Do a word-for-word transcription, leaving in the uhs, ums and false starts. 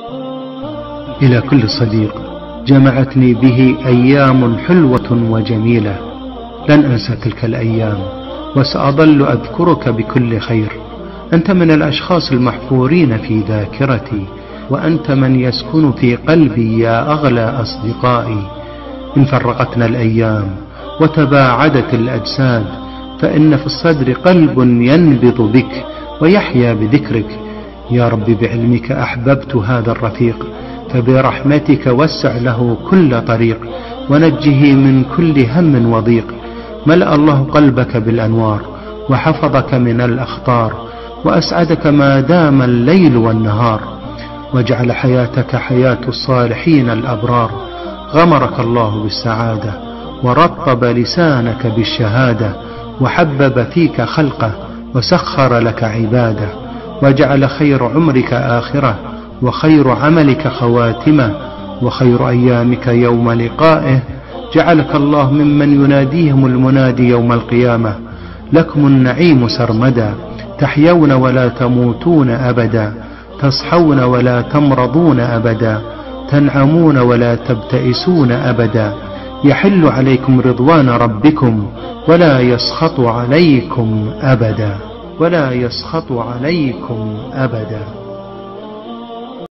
إلى كل صديق جمعتني به أيام حلوة وجميلة، لن أنسى تلك الأيام وسأظل أذكرك بكل خير. أنت من الأشخاص المحفورين في ذاكرتي، وأنت من يسكن في قلبي يا أغلى أصدقائي. إن فرقتنا الأيام وتباعدت الأجساد، فإن في الصدر قلب ينبض بك ويحيا بذكرك. يا رب بعلمك أحببت هذا الرفيق، فبرحمتك وسع له كل طريق، ونجه من كل هم وضيق. ملأ الله قلبك بالأنوار، وحفظك من الأخطار، وأسعدك ما دام الليل والنهار، وجعل حياتك حياة الصالحين الأبرار. غمرك الله بالسعادة، ورطب لسانك بالشهادة، وحبب فيك خلقه، وسخر لك عباده، وجعل خير عمرك آخرة، وخير عملك خواتمة، وخير أيامك يوم لقائه. جعلك الله ممن يناديهم المنادي يوم القيامة: لكم النعيم سرمدا، تحيون ولا تموتون أبدا، تصحون ولا تمرضون أبدا، تنعمون ولا تبتئسون أبدا. يحل عليكم رضوان ربكم، ولا يسخط عليكم أبدا، ولا يسخط عليكم أبدا.